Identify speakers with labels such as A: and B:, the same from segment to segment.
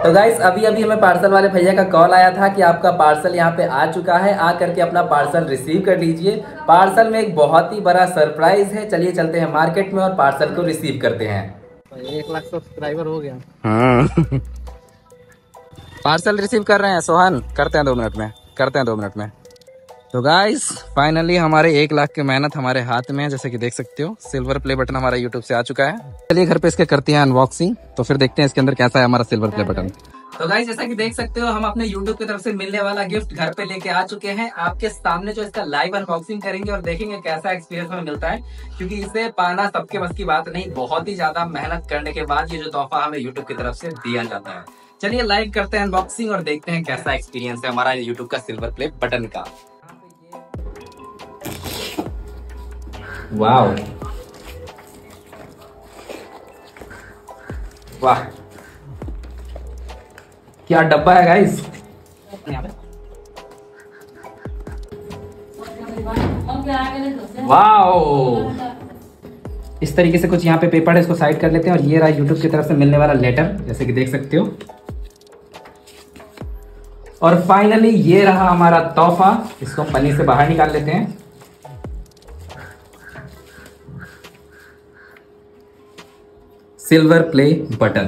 A: तो गाइस अभी अभी हमें पार्सल वाले भैया का कॉल आया था कि आपका पार्सल यहाँ पे आ चुका है, आ करके अपना पार्सल रिसीव कर लीजिए। पार्सल में एक बहुत ही बड़ा सरप्राइज है। चलिए चलते हैं मार्केट में और पार्सल को रिसीव करते हैं।
B: 1 लाख सब्सक्राइबर हो गया।
A: हाँ पार्सल रिसीव कर रहे हैं सोहन, करते हैं 2 मिनट में, करते हैं 2 मिनट में। तो गाइस फाइनली हमारे 1 लाख की मेहनत हमारे हाथ में है। जैसे कि देख सकते हो सिल्वर प्ले बटन हमारा यूट्यूब से आ चुका है। चलिए घर पे इसके करते हैं अनबॉक्सिंग, तो फिर देखते हैं इसके अंदर कैसा है हमारा सिल्वर प्ले बटन। तो गाइस जैसा कि देख सकते हो हम अपने यूट्यूब की तरफ से मिलने वाला गिफ्ट घर पे लेके आ चुके हैं। आपके सामने जो इसका लाइव अनबॉक्सिंग करेंगे और देखेंगे कैसा एक्सपीरियंस हमें मिलता है, क्योंकि इसे पाना सबके बस की बात नहीं। बहुत ही ज्यादा मेहनत करने के बाद ये जो तोहफा हमें यूट्यूब की तरफ से दिया जाता है। चलिए लाइव करते हैं अनबॉक्सिंग और देखते हैं कैसा एक्सपीरियंस है हमारा यूट्यूब का सिल्वर प्ले बटन का। वाह वाह क्या डब्बा है गाइस। वाओ इस तरीके से कुछ यहाँ पे पेपर है, इसको साइड कर लेते हैं। और ये रहा यूट्यूब की तरफ से मिलने वाला लेटर, जैसे कि देख सकते हो। और फाइनली ये रहा हमारा तोहफा, इसको पन्नी से बाहर निकाल लेते हैं। Silver play button.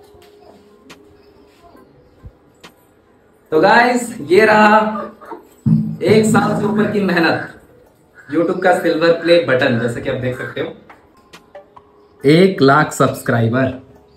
A: तो गाइस ये रहा 1 साल से ऊपर की मेहनत, YouTube का सिल्वर प्ले बटन। जैसे कि आप देख सकते हो 1 लाख सब्सक्राइबर।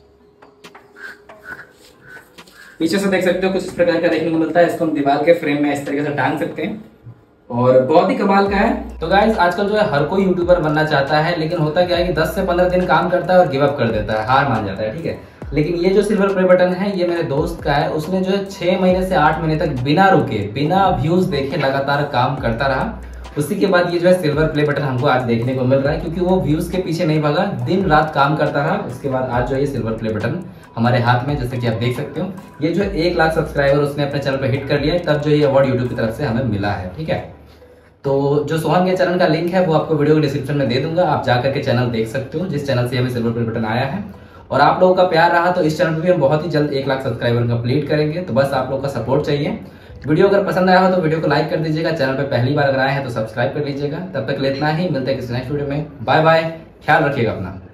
A: पीछे से देख सकते हो कुछ इस प्रकार का देखने को मिलता है। इसको हम दीवार के फ्रेम में इस तरीके से टांग सकते हैं और बहुत ही कमाल का है। तो गाइस आजकल जो है हर कोई यूट्यूबर बनना चाहता है, लेकिन होता क्या है कि 10 से 15 दिन काम करता है और गिव अप कर देता है, हार मान जाता है। ठीक है, लेकिन ये जो सिल्वर प्ले बटन है ये मेरे दोस्त का है। उसने जो है 6 महीने से 8 महीने तक बिना रुके बिना व्यूज देखे लगातार काम करता रहा। उसी के बाद ये जो है सिल्वर प्ले बटन हमको आज देखने को मिल रहा है, क्योंकि वो व्यूज के पीछे नहीं भागा, दिन रात काम करता रहा। उसके बाद आज जो है ये सिल्वर प्ले बटन हमारे हाथ में, जैसे कि आप देख सकते हो। ये जो 1 लाख सब्सक्राइबर उसने अपने चैनल पे हिट कर लिया है, तब जो ये अवार्ड यूट्यूब की तरफ से हमें मिला है। ठीक है, तो जो सोहन के चैनल का लिंक है वो आपको वीडियो के डिस्क्रिप्शन में दे दूंगा, आप जाकर के चैनल देख सकते हो, जिस चैनल से हमें सिल्वर प्ले बटन आया है। और आप लोगों का प्यार रहा तो इस चैनल पे भी हम बहुत ही जल्द 1 लाख सब्सक्राइबर कंप्लीट करेंगे। तो बस आप लोगों का सपोर्ट चाहिए। वीडियो अगर पसंद आया हो तो वीडियो को लाइक कर दीजिएगा, चैनल पे पहली बार अगर आए हैं तो सब्सक्राइब कर लीजिएगा। तब तक इतना ही, मिलते हैं किसी नेक्स्ट वीडियो में। बाय बाय, ख्याल रखिएगा अपना।